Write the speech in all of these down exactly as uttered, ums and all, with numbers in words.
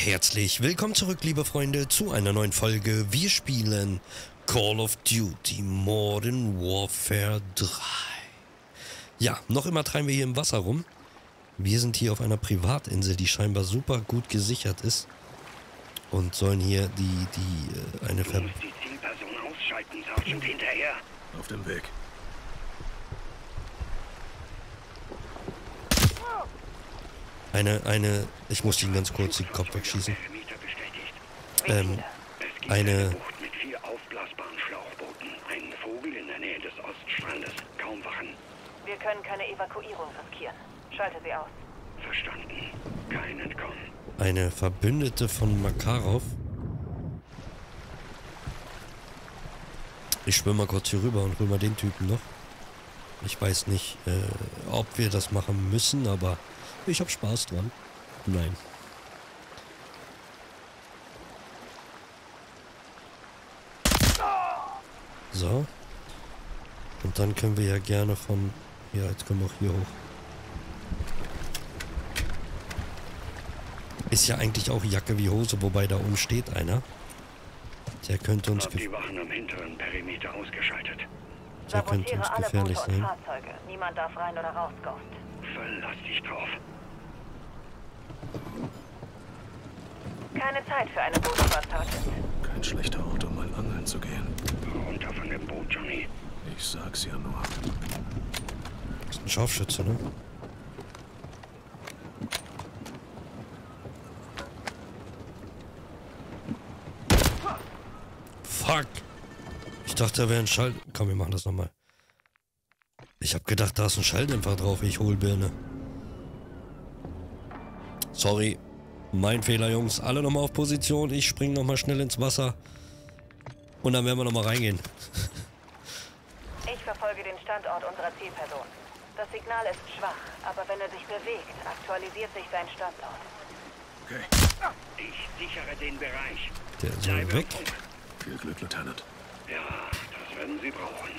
herzlich willkommen zurück, liebe Freunde, zu einer neuen Folge. Wir spielen Call of Duty Modern Warfare drei. Ja, noch immer treiben wir hier im Wasser rum. Wir sind hier auf einer Privatinsel, die scheinbar super gut gesichert ist. Und sollen hier die, die, äh, eine Ver... Du musst die Zielperson ausschalten, Sergeant, hinterher. Auf dem Weg. Eine, eine... Ich muss ihn ganz kurz den Kopf wegschießen. Ähm, eine... Bucht mit vier aufblasbaren Schlauchbooten. Einen Vogel in der Nähe des Oststrandes. Kaum Wachen. Wir können keine Evakuierung riskieren. Schalte sie aus. Verstanden. Kein Entkommen. Eine Verbündete von Makarov. Ich schwimme mal kurz hier rüber und hol mal den Typen noch. Ich weiß nicht, äh, ob wir das machen müssen, aber ich hab Spaß dran. Nein. So. Und dann können wir ja gerne von... Ja, jetzt können wir auch hier hoch. Ist ja eigentlich auch Jacke wie Hose, wobei da oben steht einer. Der könnte uns... Hab die Wachen am hinteren Perimeter ausgeschaltet. Der könnte uns gefährlich sein. Fahrzeuge. Niemand darf rein oder raus, Ghost. Verlass dich drauf. Keine Zeit für eine Bootfahrt, Sergeant. Kein schlechter Ort, um mal angeln zu gehen. Runter von dem Boot, Johnny. Ich sag's ja nur. Das ist ein Scharfschütze, ne? Fuck! Ich dachte, da wäre ein Schall... Komm, wir machen das nochmal. Ich hab gedacht, da ist ein Schalldämpfer drauf, ich Hohlbirne. Sorry. Mein Fehler, Jungs. Alle nochmal auf Position. Ich spring nochmal schnell ins Wasser. Und dann werden wir nochmal reingehen. Ich verfolge den Standort unserer Zielperson. Das Signal ist schwach, aber wenn er sich bewegt, aktualisiert sich sein Standort. Okay. Ich sichere den Bereich. Der soll weg. Viel Glück, Lieutenant. Ja, das werden Sie brauchen.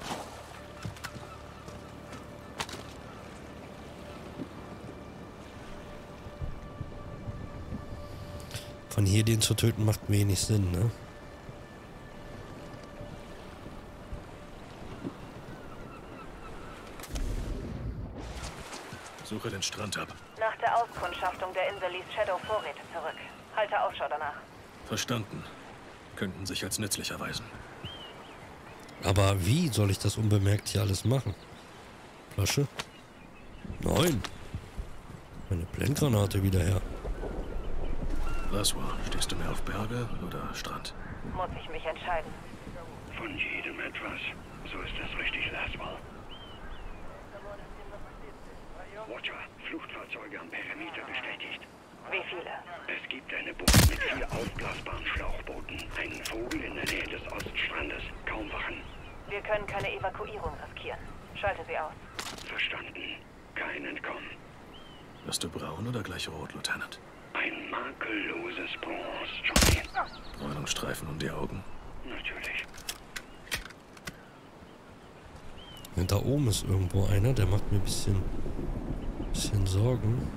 Von hier den zu töten macht wenig Sinn, ne? Suche den Strand ab. Nach der Auskundschaftung der Insel ließ Shadow Vorräte zurück. Halte Ausschau danach. Verstanden. Könnten sich als nützlich erweisen. Aber wie soll ich das unbemerkt hier alles machen? Flasche? Nein. Meine Blendgranate wieder her. Laswell, stehst du mehr auf Berge oder Strand? Muss ich mich entscheiden. Von jedem etwas. So ist es richtig, Laswell. Watcher, Fluchtfahrzeuge am Perimeter bestätigt. Wie viele? Es gibt eine Bucht mit vier aufblasbaren Schlauchbooten. Einen Vogel in der Nähe des Oststrandes. Kaum Wachen. Wir können keine Evakuierung riskieren. Schalte sie aus. Verstanden. Kein Entkommen. Bist du braun oder gleich rot, Lieutenant? Ein makelloses Bronze, Johnny. Bräunungsstreifen um die Augen. Natürlich. Und da oben ist irgendwo einer, der macht mir ein bisschen, bisschen Sorgen.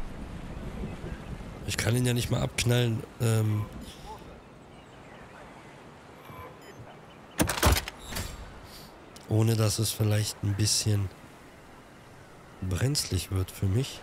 Ich kann ihn ja nicht mal abknallen. Ähm ohne dass es vielleicht ein bisschen brenzlig wird für mich.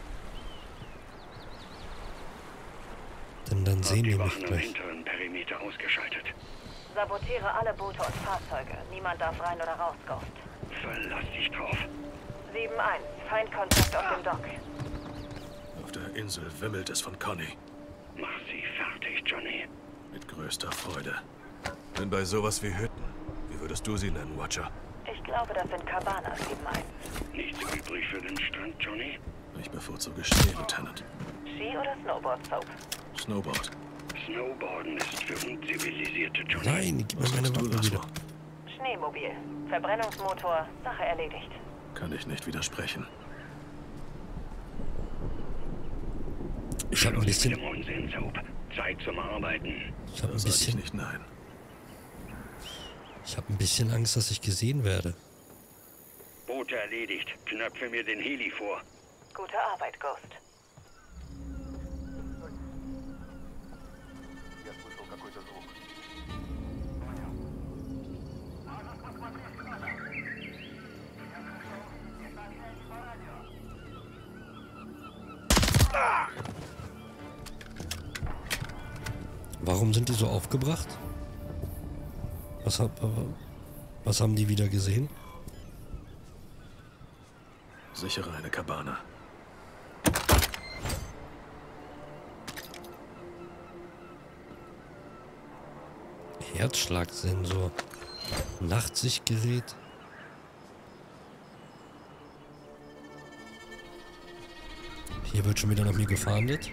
Denn dann sehen die mich am gleich. hinteren Perimeter ausgeschaltet. Sabotiere alle Boote und Fahrzeuge. Niemand darf rein oder raus, Ghost. Verlass dich drauf. sieben eins. Feindkontakt auf dem Dock. Auf der Insel wimmelt es von Connie. Mach sie fertig, Johnny. Mit größter Freude. Denn bei sowas wie Hütten, wie würdest du sie nennen, Watcher? Ich glaube, das sind Cabanas, sieben eins. Nichts übrig für den Strand, Johnny? Ich bevorzuge Schnee, Lieutenant. Ski oder Snowboard, Soap? Snowboard. Snowboarden ist für Unzivilisierte, Johnny. Nein, gib mir Was meine machst du, Waffe wieder. Laswell? Schneemobil. Verbrennungsmotor. Sache erledigt. Kann ich nicht widersprechen. Ich habe ein Schluss mit bisschen... dem Unsinn, Soap. Zeit zum Arbeiten. Ich habe Da ein sag ich bisschen... nicht nein. Ich habe ein bisschen Angst, dass ich gesehen werde. Boote erledigt. Knöpfe mir den Heli vor. Gute Arbeit, Ghost. Warum sind die so aufgebracht? Was, hab, was haben die wieder gesehen? Sichere eine Kabane. Herzschlagsensor. Nachtsichtgerät. Hier wird schon wieder nach mir gefahndet.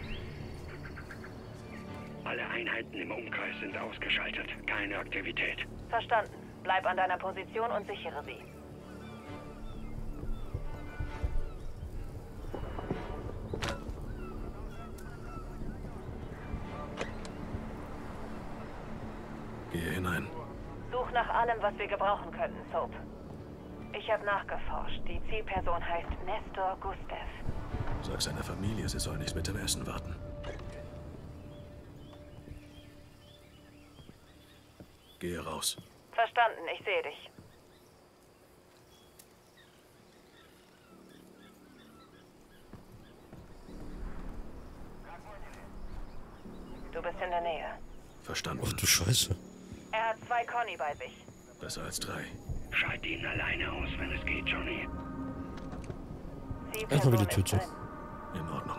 Alle Einheiten im Umkreis sind ausgeschaltet. Keine Aktivität. Verstanden. Bleib an deiner Position und sichere sie. Gehe hinein. Such nach allem, was wir gebrauchen könnten, Soap. Ich habe nachgeforscht. Die Zielperson heißt Nestor Gustev. Sag seiner Familie, sie soll nicht mit dem Essen warten. Gehe raus. Verstanden, ich sehe dich. Du bist in der Nähe. Verstanden. Ach du Scheiße. Er hat zwei Conny bei sich. Besser als drei. Schalt ihn alleine aus, wenn es geht, Johnny. Erstmal wieder Zielperson Tür ist zu. drin. In Ordnung.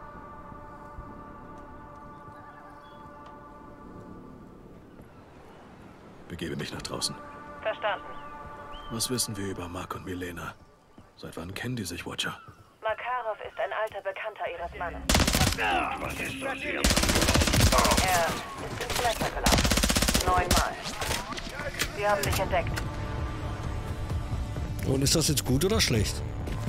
Begebe mich nach draußen. Verstanden. Was wissen wir über Mark und Milena? Seit wann kennen die sich, Watcher? Makarov ist ein alter Bekannter ihres Mannes. Was ist das hier? Er ist ins Messer gelaufen. Neunmal. Sie haben dich entdeckt. Und ist das jetzt gut oder schlecht?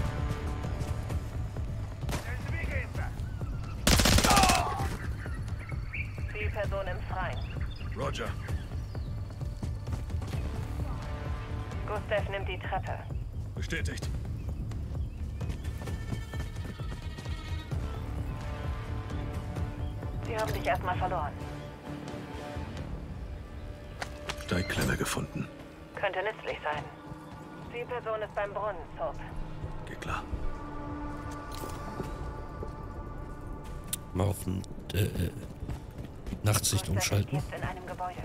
Zielperson im Freien. Roger. Gustev nimmt die Treppe. Bestätigt. Sie haben dich erstmal verloren. Steigklemme gefunden. Könnte nützlich sein. Zielperson ist beim Brunnen, Soap. Geht klar. Mal auf den, äh, äh, Nachtsicht Gustev ist umschalten. jetzt in einem Gebäude.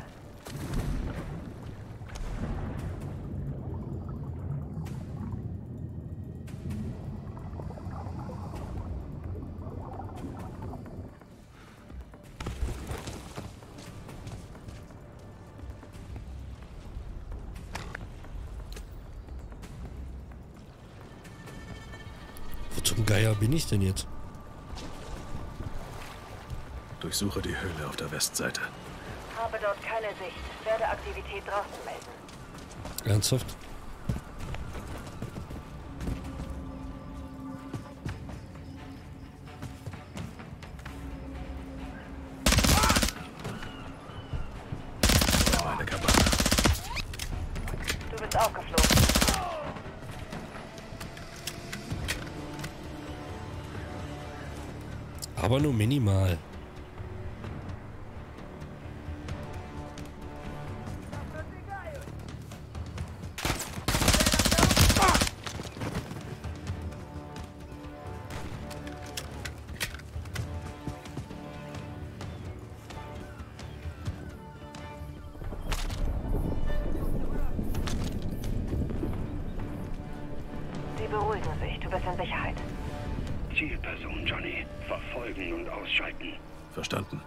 Wo zum Geier bin ich denn jetzt? Durchsuche die Höhle auf der Westseite. Habe dort keine Sicht. Werde Aktivität draußen melden. Ernsthaft? Meine Kabane. Du bist aufgeflogen. Aber nur minimal. Sie beruhigen sich. Du bist in Sicherheit. Zielperson, Johnny. Verfolgen und ausschalten. Verstanden.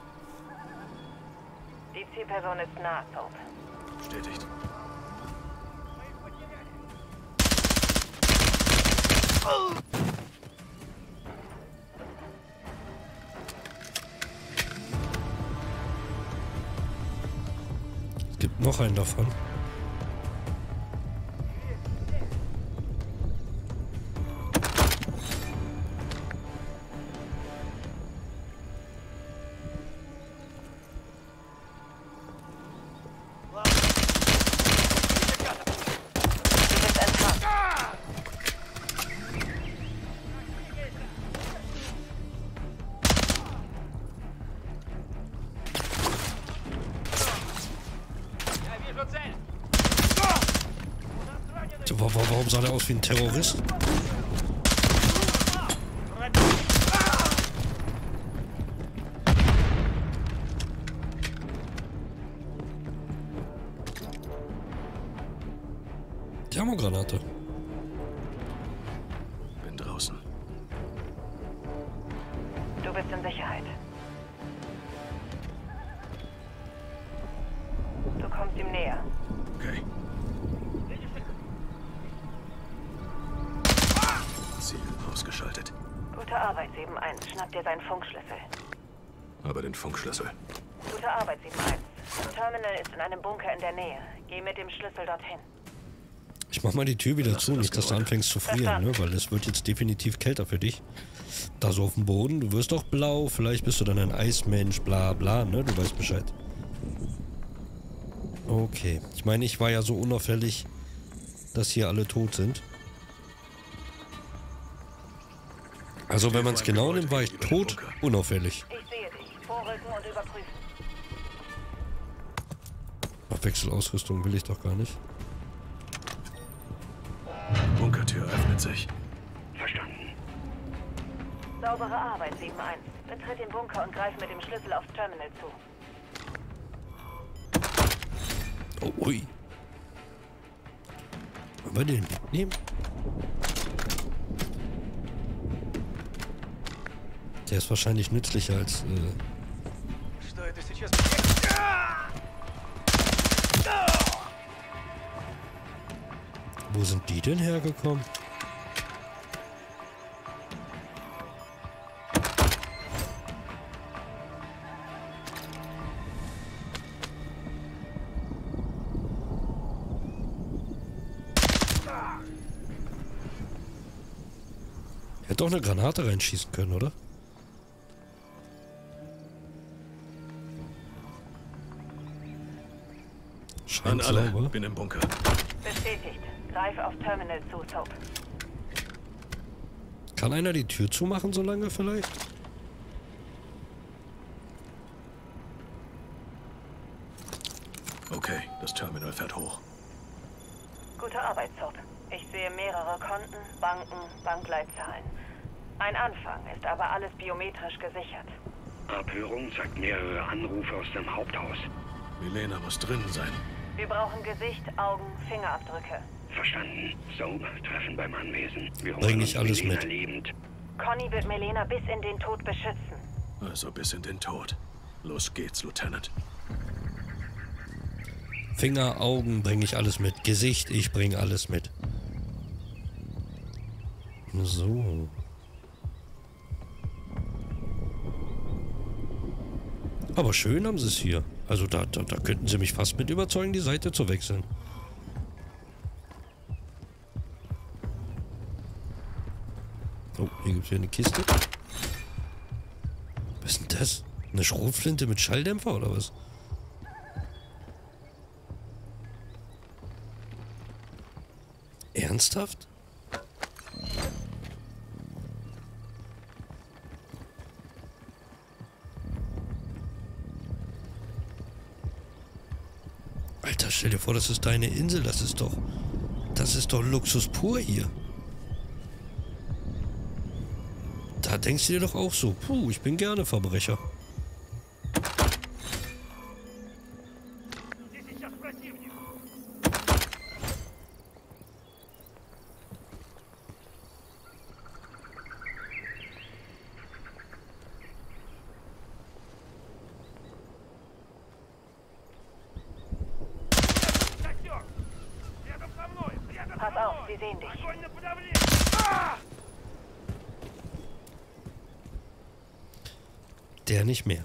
Die Zielperson ist nah, Soap. Bestätigt. Es gibt noch einen davon. Du bist enttarnt. Wa- wa- Warum sah der aus wie ein Terrorist? Thermogranate. Bin draußen. Du bist in Sicherheit. Du kommst ihm näher. Okay. Ziel ausgeschaltet. Gute Arbeit, sieben eins. Schnapp dir seinen Funkschlüssel. Aber den Funkschlüssel. Gute Arbeit, sieben eins. Das Terminal ist in einem Bunker in der Nähe. Geh mit dem Schlüssel dorthin. Ich mach mal die Tür wieder zu, nicht, dass du anfängst zu frieren, ne? Weil es wird jetzt definitiv kälter für dich. Da so auf dem Boden, du wirst doch blau, vielleicht bist du dann ein Eismensch, bla bla, ne? Du weißt Bescheid. Okay. Ich meine, ich war ja so unauffällig, dass hier alle tot sind. Also wenn man es genau nimmt, war ich tot, unauffällig. Ich sehe dich. Vorrücken und überprüfen. Wechselausrüstung will ich doch gar nicht. Bunkertür öffnet sich. Verstanden. Saubere Arbeit, sieben eins. Betritt den Bunker und greif mit dem Schlüssel aufs Terminal zu. Oh, ui. Wollen wir den mitnehmen? Der ist wahrscheinlich nützlicher als... Äh Wo sind die denn hergekommen? Hätte doch eine Granate reinschießen können, oder? An Scheint alle. sauber. Bin im Bunker. Bestätigt. Greife auf Terminal zu, Soap. Kann einer die Tür zumachen so lange vielleicht? Okay, das Terminal fährt hoch. Gute Arbeit, Soap. Ich sehe mehrere Konten, Banken, Bankleitzahlen. Ein Anfang, ist aber alles biometrisch gesichert. Abhörung zeigt mehrere Anrufe aus dem Haupthaus. Milena muss drin sein. Wir brauchen Gesicht, Augen, Fingerabdrücke. Verstanden. Soap, Treffen beim Anwesen. Wir holen Bring ich uns alles Milena mit. lebend. Conny wird Milena bis in den Tod beschützen. Also bis in den Tod. Los geht's, Lieutenant. Finger, Augen bringe ich alles mit. Gesicht, ich bringe alles mit. So. Aber schön haben sie es hier. Also da, da, da könnten sie mich fast mit überzeugen, die Seite zu wechseln. Oh, hier gibt es wieder eine Kiste. Was ist denn das? Eine Schrotflinte mit Schalldämpfer oder was? Ernsthaft? Alter, stell dir vor, das ist deine Insel. Das ist doch... Das ist doch Luxus pur hier. Da denkst du dir doch auch so, puh, ich bin gerne Verbrecher. Pass auf, sie sehen dich. Der nicht mehr.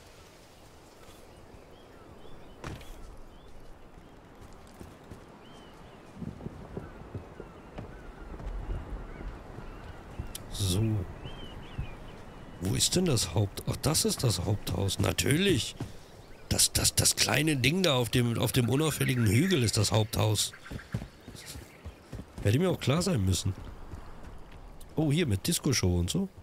So. Wo ist denn das Haupt... Ach, das ist das Haupthaus. Natürlich. Das, das, das kleine Ding da auf dem, auf dem unauffälligen Hügel ist das Haupthaus. Hätte mir auch klar sein müssen. Oh, hier mit Disco-Show und so.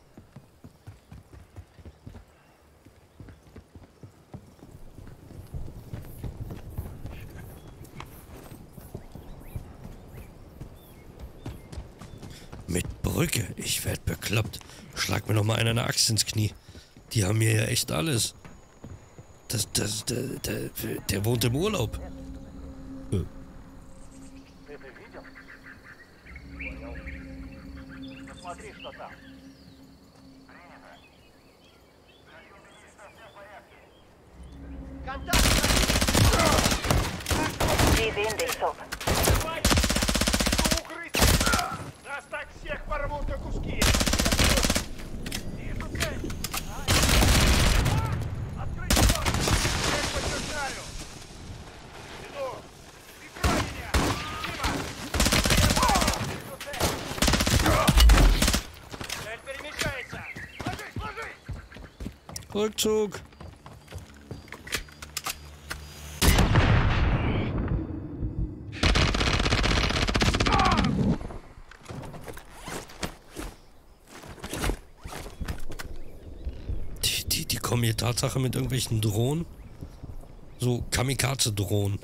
Mit Brücke. Ich werd bekloppt. Schlag mir noch mal einer eine Axt ins Knie. Die haben hier ja echt alles. Das, das, der, der, der wohnt im Urlaub. Äh. Sie sehen dich, Soap. Нас так всех порвут на куски. Открыть дверь! Я их подтверждаю. Иду. Прикрой меня! Дима! Цель перемещается. Ложись, ложись! Rückzug. Die, die, die kommen hier Tatsache mit irgendwelchen Drohnen. So Kamikaze-Drohnen.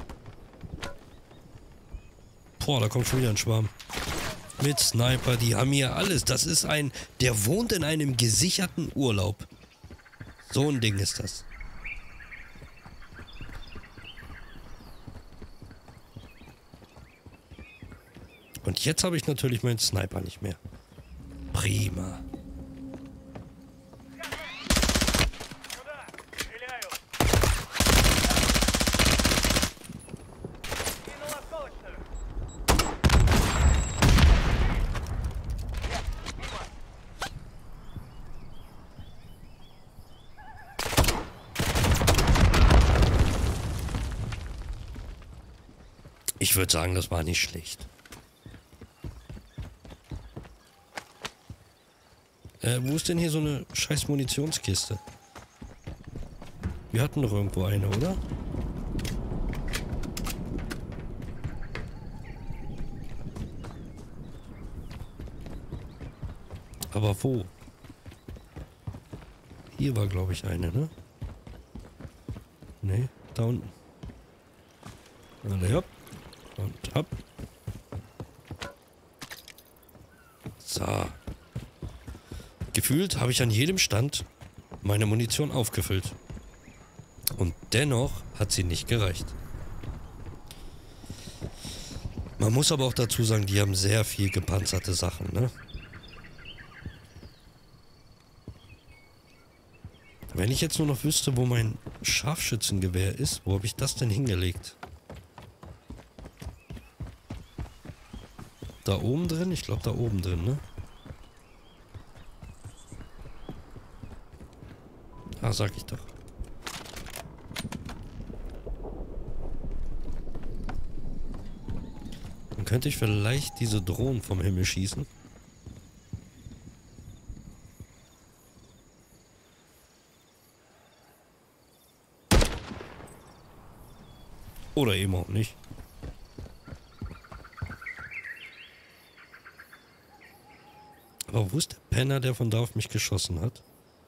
Boah, da kommt schon wieder ein Schwarm. Mit Sniper, die haben hier alles. Das ist ein... Der wohnt in einem gesicherten Urlaub. So ein Ding ist das. Und jetzt habe ich natürlich meinen Sniper nicht mehr. Prima. Сюда! Стреляю! Кинул осколочную! Ich würde sagen, das war nicht schlecht. Äh, wo ist denn hier so eine scheiß Munitionskiste? Wir hatten doch irgendwo eine, oder? Aber wo? Hier war, glaube ich, eine, ne? Ne, da unten. Alle hopp. Und ab. So. Gefühlt habe ich an jedem Stand meine Munition aufgefüllt. Und dennoch hat sie nicht gereicht. Man muss aber auch dazu sagen, die haben sehr viel gepanzerte Sachen, ne? Wenn ich jetzt nur noch wüsste, wo mein Scharfschützengewehr ist, wo habe ich das denn hingelegt? Da oben drin? Ich glaube da oben drin, ne? Ah, sag ich doch. Dann könnte ich vielleicht diese Drohnen vom Himmel schießen. Oder eben auch nicht. Aber wo ist der Penner, der von da auf mich geschossen hat?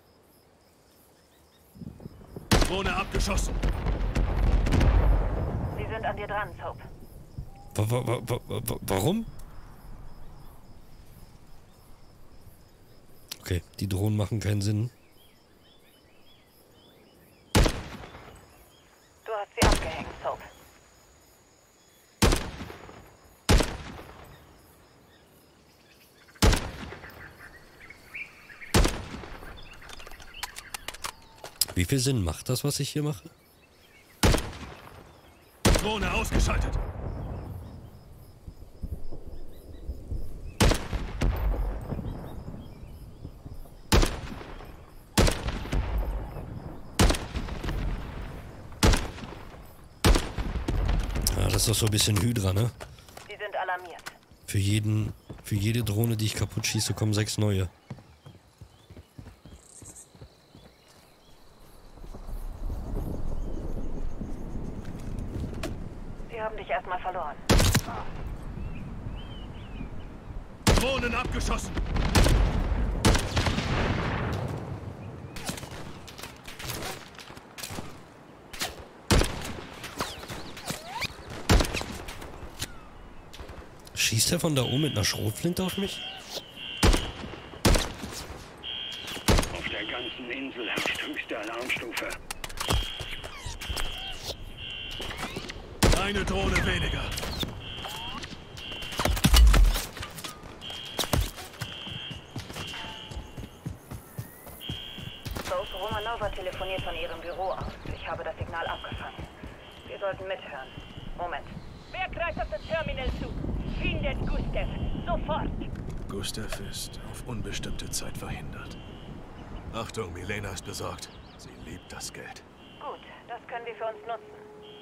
Drohne abgeschossen. Sie sind an dir dran, Soap. Wa wa wa wa wa warum? Okay, die Drohnen machen keinen Sinn. Du hast sie abgehängt, Soap. Wie viel Sinn macht das, was ich hier mache? Drohne ausgeschaltet. Ja, das ist doch so ein bisschen Hydra, ne? Sie sind alarmiert. Für jeden, für jede Drohne, die ich kaputt schieße, kommen sechs neue. Sie haben dich erstmal verloren. Drohnen abgeschossen. Schießt er von da oben mit einer Schrotflinte auf mich? Auf der ganzen Insel herrscht höchste Alarmstufe. Eine Drohne weniger. Nova telefoniert von ihrem Büro aus. Ich habe das Signal abgefangen. Wir sollten mithören. Moment. Wer greift auf das Terminal zu? Findet Gustav. Sofort. Gustav ist auf unbestimmte Zeit verhindert. Achtung, Milena ist besorgt. Sie liebt das Geld. Gut, das können wir für uns nutzen.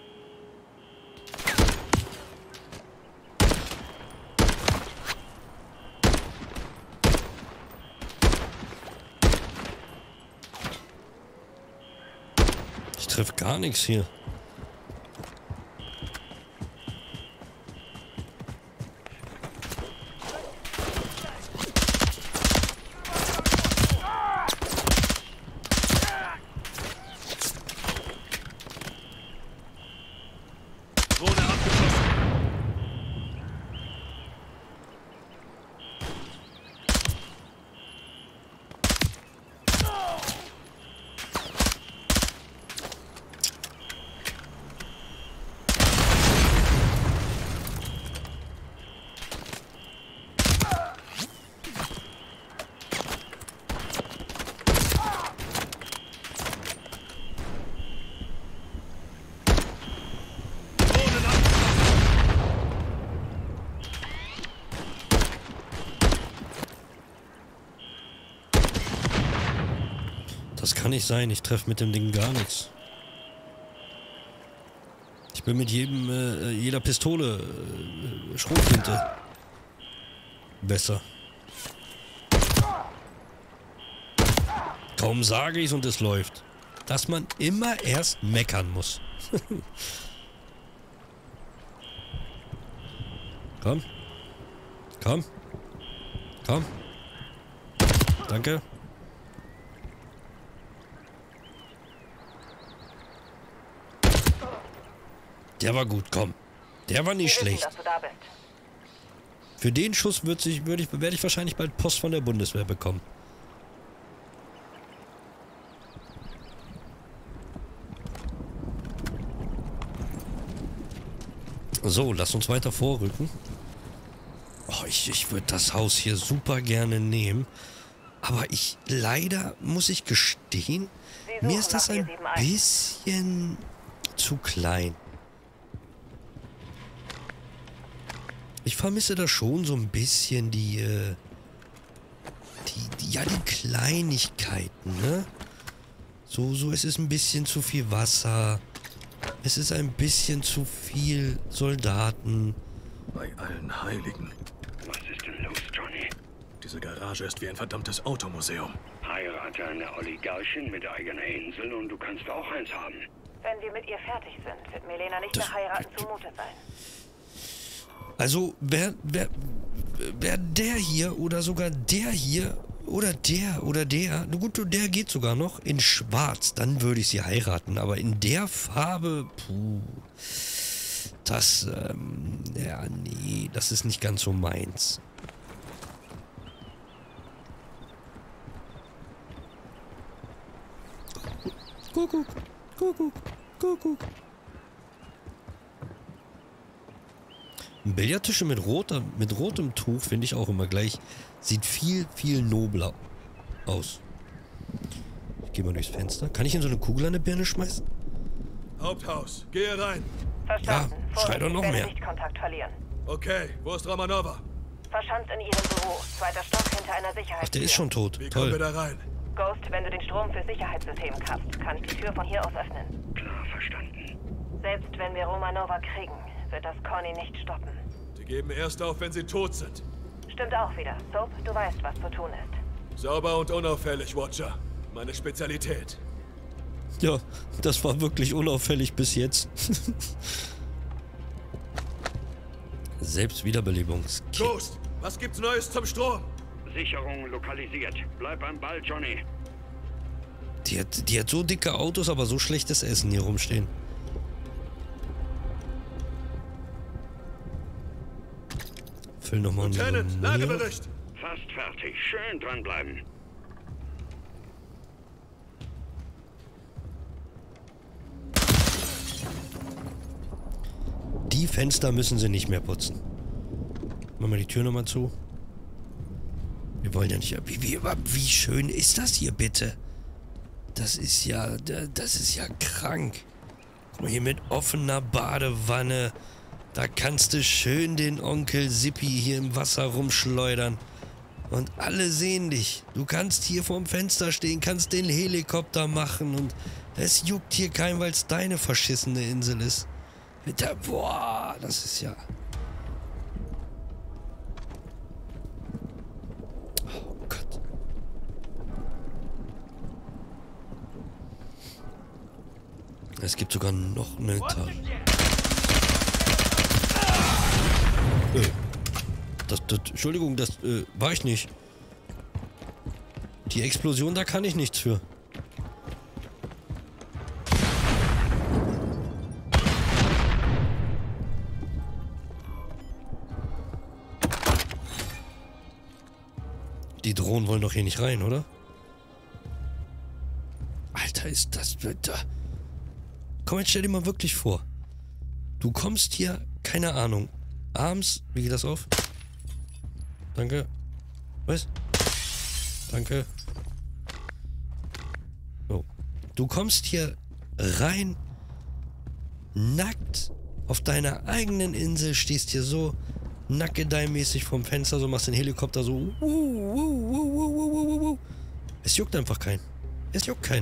Ich treffe gar nichts hier. Drohne abgeschossen. Das kann nicht sein, ich treffe mit dem Ding gar nichts. Ich bin mit jedem, äh, jeder Pistole äh, Schrotflinte besser. Kaum sage ich's und es läuft. Dass man immer erst meckern muss. Komm. Komm. Komm. Danke. Der war gut, komm. Der war nicht Wir wissen, schlecht. dass du da bist. Für den Schuss würd ich, würd ich, werde ich wahrscheinlich bald Post von der Bundeswehr bekommen. So, lass uns weiter vorrücken. Oh, ich, ich würde das Haus hier super gerne nehmen. Aber ich, leider muss ich gestehen, Sie mir suchen ist das nach ein vier sieben eins. bisschen zu klein. Ich vermisse da schon so ein bisschen die, äh, die, die, ja, die Kleinigkeiten, ne? So, so, es ist ein bisschen zu viel Wasser. Es ist ein bisschen zu viel Soldaten. Bei allen Heiligen. Was ist denn los, Johnny? Diese Garage ist wie ein verdammtes Automuseum. Heirate eine Oligarchin mit eigener Insel und du kannst auch eins haben. Wenn wir mit ihr fertig sind, wird Milena nicht Das- mehr heiraten zumute sein. Also, wer, wer, wer der hier oder sogar der hier oder der oder der, na gut, der geht sogar noch in schwarz, dann würde ich sie heiraten. Aber in der Farbe, puh, das, ähm, ja, nee, das ist nicht ganz so meins. Kuckuck, Kuckuck, Kuckuck. Billardtische mit, roter, mit rotem Tuch finde ich auch immer gleich. Sieht viel, viel nobler aus. Ich gehe mal durchs Fenster. Kann ich in so eine Kugel an eine Birne schmeißen? Haupthaus, gehe rein. Verstanden. Ja, schrei doch noch Werde mehr. nicht Kontakt verlieren. Okay, wo ist Romanova? Verschanzt in ihrem Büro. Zweiter Stock hinter einer Sicherheitstür. Ach, der ist schon tot. Wie kommen wir Toll. da rein? Ghost, wenn du den Strom für Sicherheitssystem kappst, kann ich die Tür von hier aus öffnen. Klar, verstanden. Selbst wenn wir Romanova kriegen, wird das Conny nicht stoppen. Sie geben erst auf, wenn sie tot sind. Stimmt auch wieder. Soap, du weißt, was zu tun ist. Sauber und unauffällig, Watcher. Meine Spezialität. Ja, das war wirklich unauffällig bis jetzt. Selbstwiederbelebungskit. Ghost, was gibt's Neues zum Strom? Sicherung lokalisiert. Bleib am Ball, Johnny. Die hat, die hat so dicke Autos, aber so schlechtes Essen hier rumstehen. Füll nochmal einen Lieutenant, Lagebericht. Fast fertig. Schön dranbleiben. Die Fenster müssen sie nicht mehr putzen. Machen wir die Tür nochmal zu. Wir wollen ja nicht... Wie, wie, wie schön ist das hier bitte? Das ist ja, das ist ja krank. Guck mal hier mit offener Badewanne. Da kannst du schön den Onkel Sippi hier im Wasser rumschleudern. Und alle sehen dich. Du kannst hier vorm Fenster stehen, kannst den Helikopter machen und es juckt hier keinen, weil es deine verschissene Insel ist. Mit der, boah, das ist ja... Oh Gott. Es gibt sogar noch eine Etage. Äh, das, das, Entschuldigung, das äh, war ich nicht. Die Explosion, da kann ich nichts für. Die Drohnen wollen doch hier nicht rein, oder? Alter, ist das... Da. Komm, jetzt stell dir mal wirklich vor. Du kommst hier, keine Ahnung, abends... Wie geht das auf? Danke. Was? Danke. So. Du kommst hier rein, nackt, auf deiner eigenen Insel, stehst hier so... nackedeimäßig vom Fenster, so machst den Helikopter so. Uh, uh, uh, uh, uh, uh. Es juckt einfach keinen. Es juckt keinen.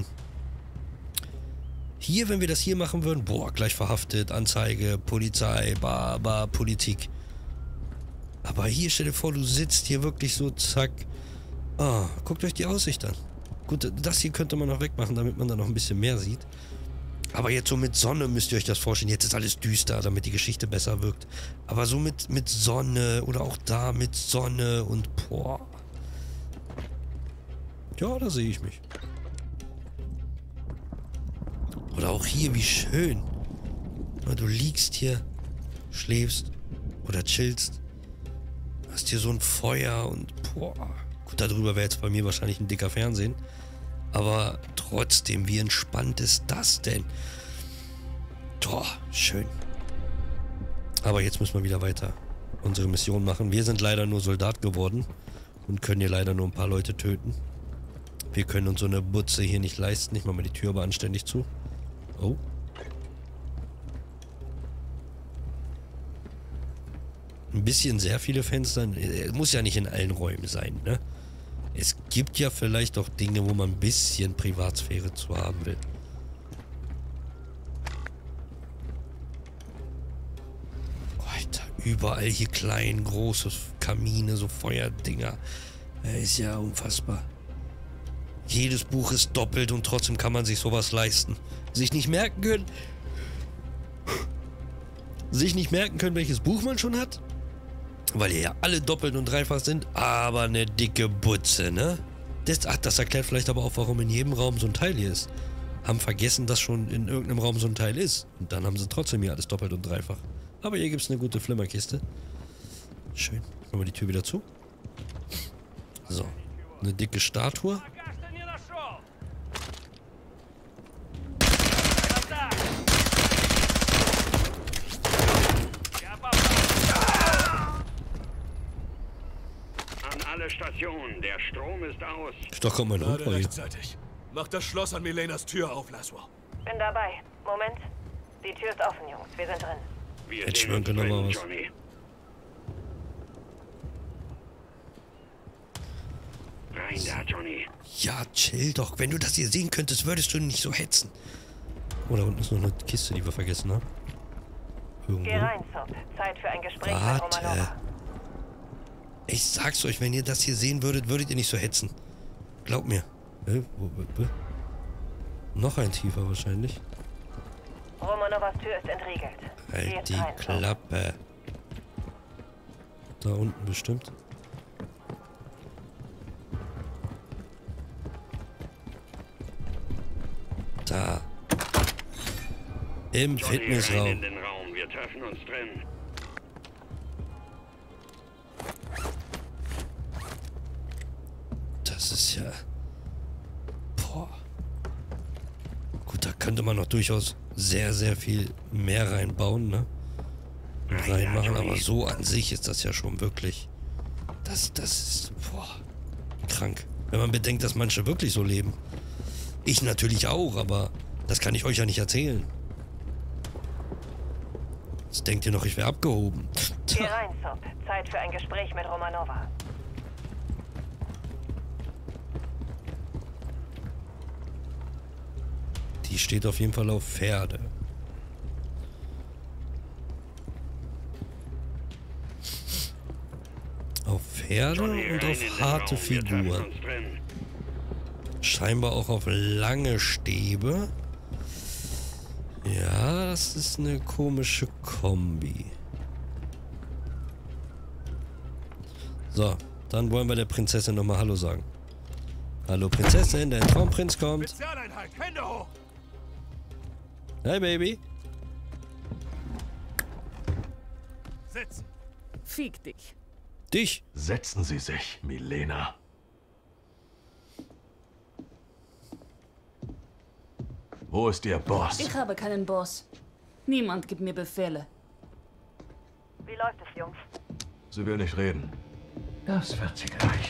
Hier, wenn wir das hier machen würden, boah, gleich verhaftet, Anzeige, Polizei, bah, bah, Politik. Aber hier, stell dir vor, du sitzt hier wirklich so, zack. Ah, guckt euch die Aussicht an. Gut, das hier könnte man noch wegmachen, damit man da noch ein bisschen mehr sieht. Aber jetzt so mit Sonne müsst ihr euch das vorstellen. Jetzt ist alles düster, damit die Geschichte besser wirkt. Aber so mit, mit Sonne oder auch da mit Sonne und boah. Ja, da sehe ich mich. Oder auch hier, wie schön. Du liegst hier, schläfst oder chillst. Hast hier so ein Feuer und boah. Gut, darüber wäre jetzt bei mir wahrscheinlich ein dicker Fernsehen. Aber trotzdem, wie entspannt ist das denn? Boah, schön. Aber jetzt müssen wir wieder weiter unsere Mission machen. Wir sind leider nur Soldat geworden und können hier leider nur ein paar Leute töten. Wir können uns so eine Butze hier nicht leisten. Ich mache mal die Tür aber anständig zu. Oh. Ein bisschen sehr viele Fenster. Es muss ja nicht in allen Räumen sein, ne? Es gibt ja vielleicht auch Dinge, wo man ein bisschen Privatsphäre zu haben will. Alter, überall hier klein, große Kamine, so Feuerdinger. Das ist ja unfassbar. Jedes Buch ist doppelt und trotzdem kann man sich sowas leisten. Sich nicht merken können... Sich nicht merken können, welches Buch man schon hat. Weil hier ja alle doppelt und dreifach sind, aber eine dicke Butze, ne? Das, ach, das erklärt vielleicht aber auch, warum in jedem Raum so ein Teil hier ist. Haben vergessen, dass schon in irgendeinem Raum so ein Teil ist. Und dann haben sie trotzdem hier alles doppelt und dreifach. Aber hier gibt es eine gute Flimmerkiste. Schön. Machen wir die Tür wieder zu. So. Eine dicke Statue. Alle Stationen, der Strom ist aus. Da kommt mein Hund rein. Rechtzeitig. Mach das Schloss an Milenas Tür auf, Laswell. Bin dabei. Moment. Die Tür ist offen, Jungs. Wir sind drin. Wir Jetzt sehen schwimmt uns noch mal drin, was. Johnny. Rein da, Johnny. Ja, chill doch. Wenn du das hier sehen könntest, würdest du nicht so hetzen. Oh, da unten ist noch eine Kiste, die wir vergessen haben. Irgendwo. Geh rein, Soap. Zeit für ein Gespräch mit Warte. Romanova. Ich sag's euch, wenn ihr das hier sehen würdet, würdet ihr nicht so hetzen. Glaub mir. Äh, wo, wo, wo? Noch ein tiefer wahrscheinlich. Romanovas Tür ist entriegelt. Geh Halt jetzt die rein, Soap. Klappe. Da unten bestimmt. Da. Im Johnny, rein Fitnessraum. in den Raum. Wir treffen uns drin. Das ist ja... Boah. Gut, da könnte man noch durchaus sehr, sehr viel mehr reinbauen, ne? Und reinmachen, aber so an sich ist das ja schon wirklich... Das, das ist... Boah. Krank. Wenn man bedenkt, dass manche wirklich so leben. Ich natürlich auch, aber das kann ich euch ja nicht erzählen. Jetzt denkt ihr noch, ich wäre abgehoben. Geh rein, Sob. Zeit für ein Gespräch mit Romanova. Die steht auf jeden Fall auf Pferde. Auf Pferde und auf harte Figuren. Scheinbar auch auf lange Stäbe. Ja, das ist eine komische Kombi. So, dann wollen wir der Prinzessin nochmal Hallo sagen. Hallo Prinzessin, der Traumprinz kommt. Spezialeinheit, Hände hoch! Hi Baby. Sitzen! Fick dich. Dich. Setzen Sie sich, Milena. Wo ist Ihr Boss? Ich habe keinen Boss. Niemand gibt mir Befehle. Wie läuft es, Jungs? Sie will nicht reden. Das wird sie gleich.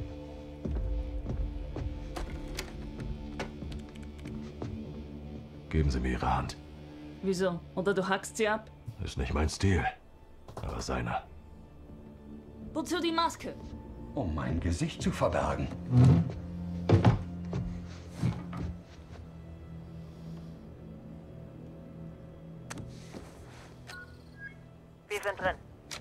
Geben Sie mir Ihre Hand. Wieso? Oder du hackst sie ab? Ist nicht mein Stil, aber seiner. Wozu die Maske? Um mein Gesicht zu verbergen. Wir sind drin.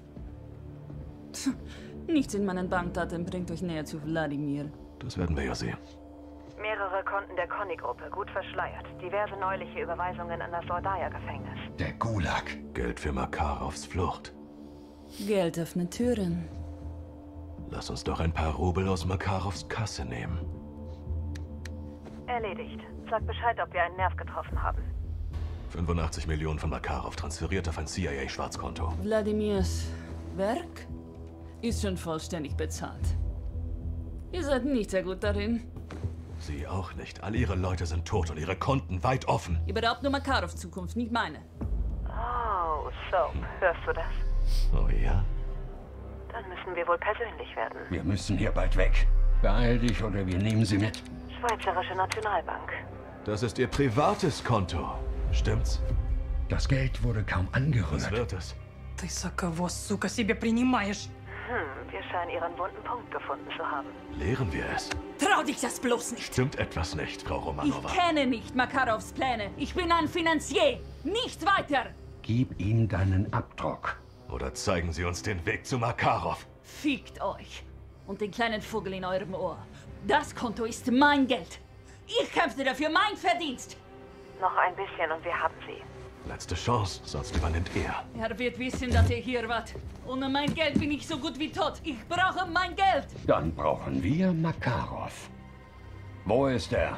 Nichts in meinen Bankdaten bringt euch näher zu Wladimir. Das werden wir ja sehen. Mehrere Konten der Conny-Gruppe, gut verschleiert. Diverse neuliche Überweisungen an das Sordaja-Gefängnis. Der Gulag. Geld für Makarovs Flucht. Geld öffnet Türen. Lass uns doch ein paar Rubel aus Makarovs Kasse nehmen. Erledigt. Sag Bescheid, ob wir einen Nerv getroffen haben. fünfundachtzig Millionen von Makarov transferiert auf ein C I A-Schwarzkonto. Wladimirs Werk ist schon vollständig bezahlt. Ihr seid nicht sehr gut darin. Sie auch nicht. All Ihre Leute sind tot und Ihre Konten weit offen. Ihr beraubt nur Makarovs Zukunft, nicht meine. Oh, Soap. Hörst du das? Oh ja? Dann müssen wir wohl persönlich werden. Wir müssen hier bald weg. Beeil dich oder wir nehmen sie mit. Schweizerische Nationalbank. Das ist Ihr privates Konto. Stimmt's? Das Geld wurde kaum Was angerührt. wird es? Ты за кого, сука, себе принимаешь? Hm, wir scheinen ihren wunden Punkt gefunden zu haben. Lehren wir es. Trau dich das bloß nicht. Stimmt etwas nicht, Frau Ich Romanova. kenne nicht Makarovs Pläne. Ich bin ein Finanzier. Nicht weiter. Gib ihm deinen Abdruck. Oder zeigen Sie uns den Weg zu Makarov. Fickt euch. Und den kleinen Vogel in eurem Ohr. Das Konto ist mein Geld. Ich kämpfte dafür, mein Verdienst. Noch ein bisschen und wir haben sie. Letzte Chance, sonst übernimmt er. Er wird wissen, dass ihr hier wart. Ohne mein Geld bin ich so gut wie tot. Ich brauche mein Geld. Dann brauchen wir Makarov. Wo ist er?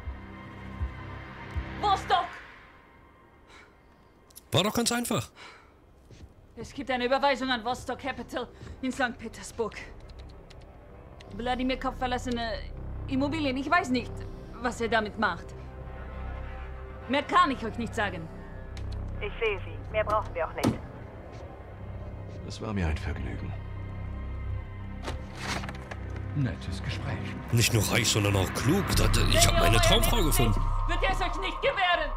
Vostok! War doch ganz einfach. Es gibt eine Überweisung an Vostok Capital in Sankt Petersburg. Wladimir kauft verlassene Immobilien. Ich weiß nicht, was er damit macht. Mehr kann ich euch nicht sagen. Ich sehe sie. Mehr brauchen wir auch nicht. Es war mir ein Vergnügen. Nettes Gespräch. Nicht nur reich, sondern auch klug. Das- Ich habe meine Traumfrau gefunden. Wird er es euch nicht gewähren?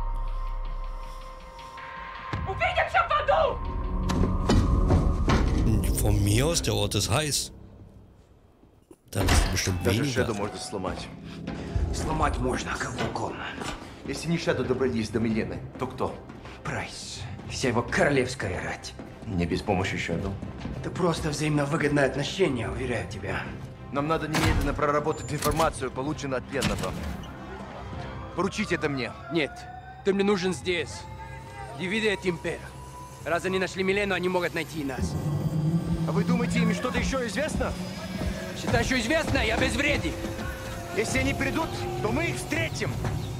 Увидим, что паду! Von mir aus, der Ort ist heiß. Dann ist es bestimmt Даже weniger. Шеду можно сломать. Сломать можно кого угодно. Если не Шеду добрались до Милены, то кто? Прайс. Вся его королевская рать. Не без помощи Шеду. Это просто взаимно выгодное отношение, уверяю тебя. Нам надо немедленно проработать информацию, полученную от пленного. Поручите это мне. Нет, ты мне нужен здесь. Дивиде et Impera. Раз они нашли Милену, они могут найти и нас. А вы думаете, им что-то еще известно? Считай, что известно, я безвреден. Если они придут, то мы их встретим.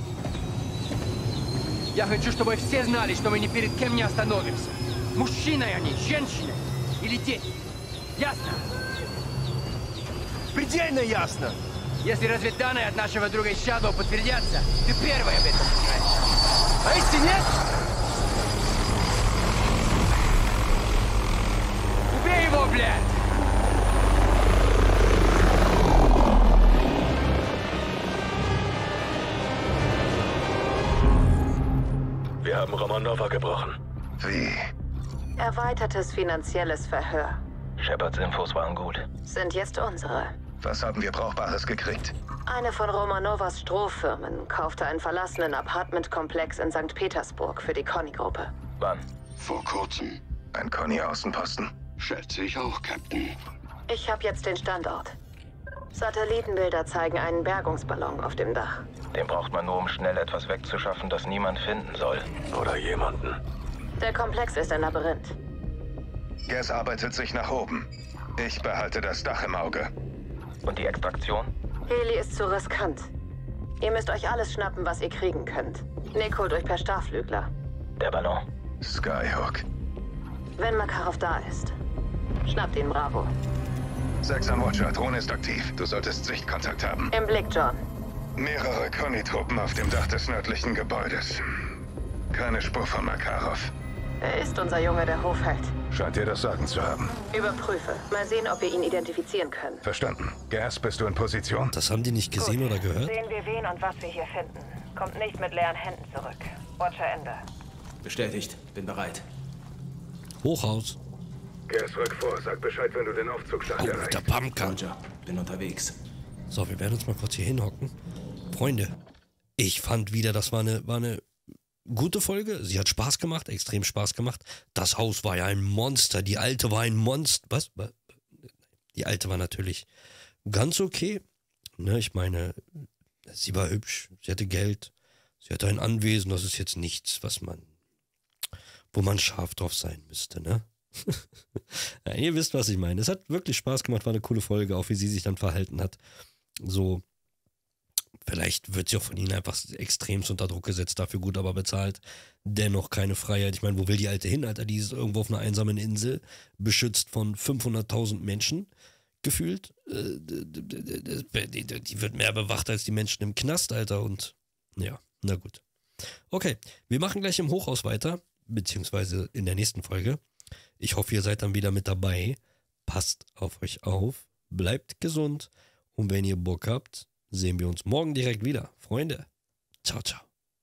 Я хочу, чтобы все знали, что мы ни перед кем не остановимся. Мужчины они, женщины или дети. Ясно? Предельно ясно. Если разведданные от нашего друга из Shadow подтвердятся, ты первый об этом узнаешь. А если нет? Убей его, блядь! Wir haben Romanova gebrochen. Wie? Erweitertes finanzielles Verhör. Shepards Infos waren gut. Sind jetzt unsere. Was haben wir Brauchbares gekriegt? Eine von Romanovas Strohfirmen kaufte einen verlassenen Apartmentkomplex in Sankt Petersburg für die Conny-Gruppe. Wann? Vor kurzem. Ein Conny-Außenposten. Schätze ich auch, Captain. Ich habe jetzt den Standort. Satellitenbilder zeigen einen Bergungsballon auf dem Dach. Den braucht man nur, um schnell etwas wegzuschaffen, das niemand finden soll. Oder jemanden. Der Komplex ist ein Labyrinth. Gas arbeitet sich nach oben. Ich behalte das Dach im Auge. Und die Extraktion? Heli ist zu riskant. Ihr müsst euch alles schnappen, was ihr kriegen könnt. Nick holt euch per Starflügler. Der Ballon. Skyhook. Wenn Makarov da ist, schnappt ihn, Bravo. Sechs am Watcher, Drohne ist aktiv. Du solltest Sichtkontakt haben. Im Blick, John. Mehrere Conny-Truppen auf dem Dach des nördlichen Gebäudes. Keine Spur von Makarov. Er ist unser Junge, der Hofheld. Scheint dir das Sagen zu haben. Überprüfe. Mal sehen, ob wir ihn identifizieren können. Verstanden. Gas, bist du in Position? Das haben die nicht gesehen Gut. oder gehört? Sehen wir wen und was wir hier finden. Kommt nicht mit leeren Händen zurück. Watcher Ende. Bestätigt. Bin bereit. Hochhaus. Gas, rück vor. Sag Bescheid, wenn du den Aufzugstand Oh, erreichst. der Pumpkin. Roger. Bin unterwegs. So, wir werden uns mal kurz hier hinhocken. Freunde, ich fand wieder, das war eine, war eine gute Folge. Sie hat Spaß gemacht, extrem Spaß gemacht. Das Haus war ja ein Monster. Die alte war ein Monster. Was? Die alte war natürlich ganz okay. Ne, ich meine, sie war hübsch. Sie hatte Geld. Sie hatte ein Anwesen. Das ist jetzt nichts, was man, wo man scharf drauf sein müsste, ne? Ja, ihr wisst, was ich meine. Es hat wirklich Spaß gemacht, war eine coole Folge, auch wie sie sich dann verhalten hat. So, vielleicht wird sie auch von ihnen einfach extremst unter Druck gesetzt, dafür gut aber bezahlt. Dennoch keine Freiheit. Ich meine, wo will die Alte hin, Alter? Die ist irgendwo auf einer einsamen Insel, beschützt von fünfhunderttausend Menschen, gefühlt. Die wird mehr bewacht als die Menschen im Knast, Alter. Und ja, na gut. Okay, wir machen gleich im Hochhaus weiter, beziehungsweise in der nächsten Folge. Ich hoffe, ihr seid dann wieder mit dabei. Passt auf euch auf, bleibt gesund und wenn ihr Bock habt, sehen wir uns morgen direkt wieder. Freunde, ciao, ciao.